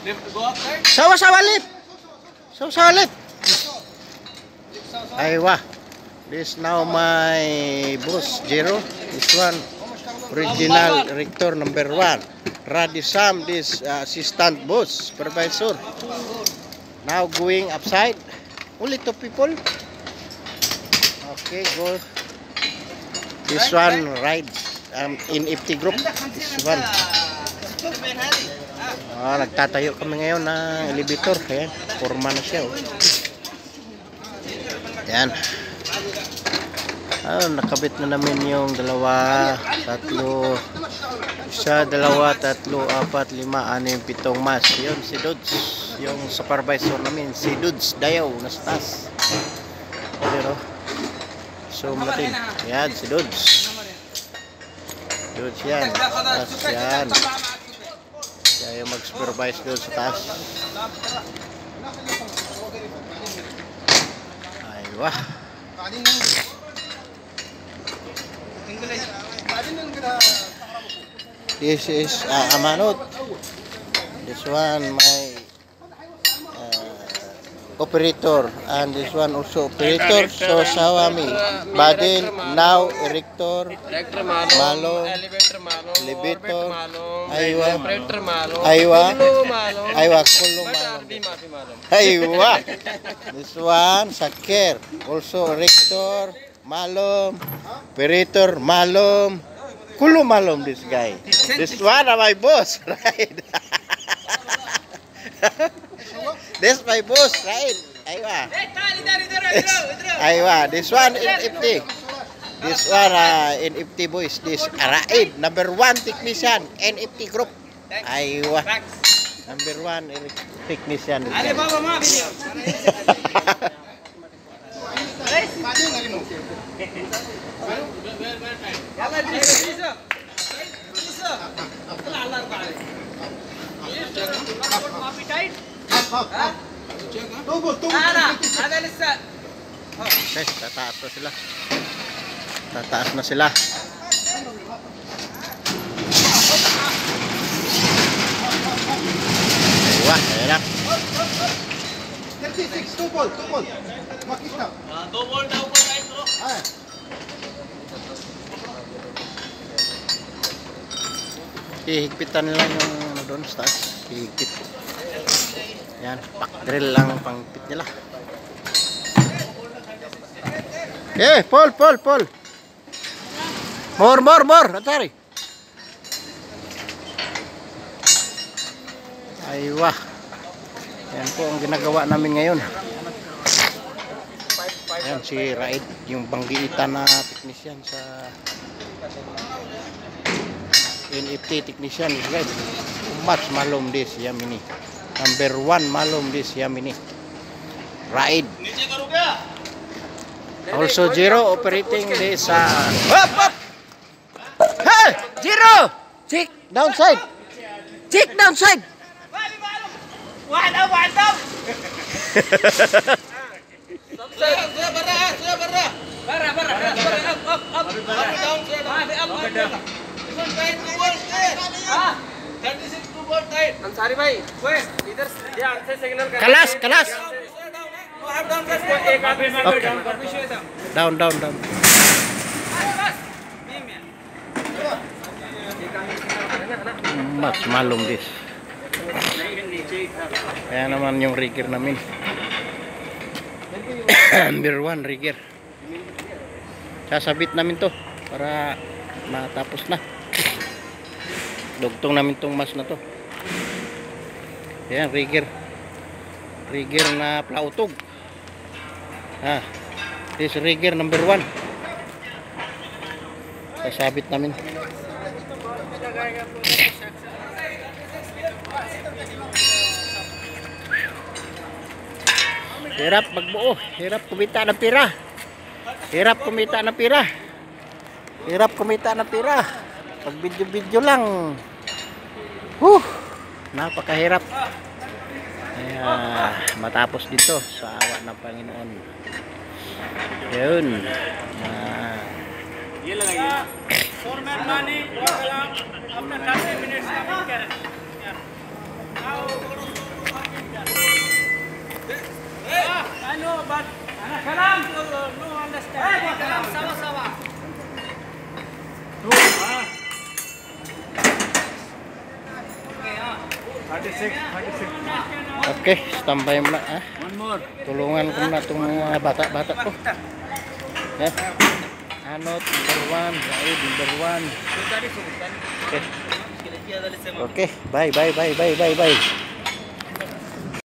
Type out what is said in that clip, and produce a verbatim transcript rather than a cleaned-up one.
Sawa-sawa lift. Sawa-sawa lift. Aywa. This now my boss Jero. This one original rector number one. Radisam, this uh, assistant boss supervisor. Now going upside. Only two people. Okay, go. This one rides um, in F T group. This one. Ah, nagtatayo kami ngayon ng elevator. Ayan, forma na siya. Oh. Ayan. Ah, nakabit na namin yung dalawa, tatlo, isa, dalawa, tatlo, apat, lima, anim, pitong mas. Yun, si Dudes. Yung supervisor namin, si Dudes Dayaw, nasa taas. Pero, zoom natin. Ayan, si Dudes. Dudes yan. Taas yan. Siya yung mag-supervise doon sa taas. Aywa. This is uh, Amanot. This one my uh, operator, and this one also operator. So Sawami, Badin, now Erector, Malo, Elevator, Aywa, Aywa, Aywa, Kulong Malom. Aywa. This one Sakir, also Erector, Malom, Operator, Malom, Kulong Malom. This guy. This one are my boss, right? This my boss, right? Aywa. Aywa. This one in F T. This one uh, in F T boys. This Raid, number one technician N F T group. Aywa. Number one technician. Okay, tataas na sila. Tataas na sila. Aywa, ayan na. thirty-six, two ball, two ball. Makita. Two ball daw po right bro. Ah. Hihigpitan lang yung ano doon sa taas. Hihigpit. Yan, pack drill lang ang pangpit nila. Eh, Paul, Paul, Paul. More, more, more. Atari. Aywa. Yan po ang ginagawa namin ngayon. Yan si Raid, yung banggiitan na technician sa N F T technician, guys. Much malum this Yamini. Number one malum this Yamini. Raid. Also Jero operating this uh, up, up. Hey, Jero. Check downside. Check downside. Mantap, mantap. Sudah bara, sudah bara. Bara, bara, bara, up, up, up. Down, up, up. This tight, two ball tight. Ah, thirty-six two ball tight. Ansari bhai, कोई इधर ध्यान से सिग्नल कर. Kelas, kelas. Up down कर. एक आदमी में down कर. पीछे था. Down, down, down. Mas malum this. Kaya naman yung rigger namin. Number one rigger. Sasabit namin to para matapos na. Dugtong namin tong mas na to. Ayan, rigger. Rigger na plautog. Ah, this rigger number one. Sasabit namin. Hirap magbuo, hirap kumita ng pira. Hirap kumita ng pira. Hirap kumita ng pira. Pag video-video lang. Huh, napakahirap. Kaya matapos dito sa awa ng Panginoon. Yun. Ah. ये लगाइए four man मानी अपना thirty minutes का Kalam, no understand. Eh, kalam sama-sama. Two, ah. thirty-six, thirty-six. Oke, standby muna ah. One more. Tulungan ko na itong mga bata-bata ko. Ya. Anot, number one. Said, number one. Okay. Okay, bye, bye, bye, bye, bye, bye.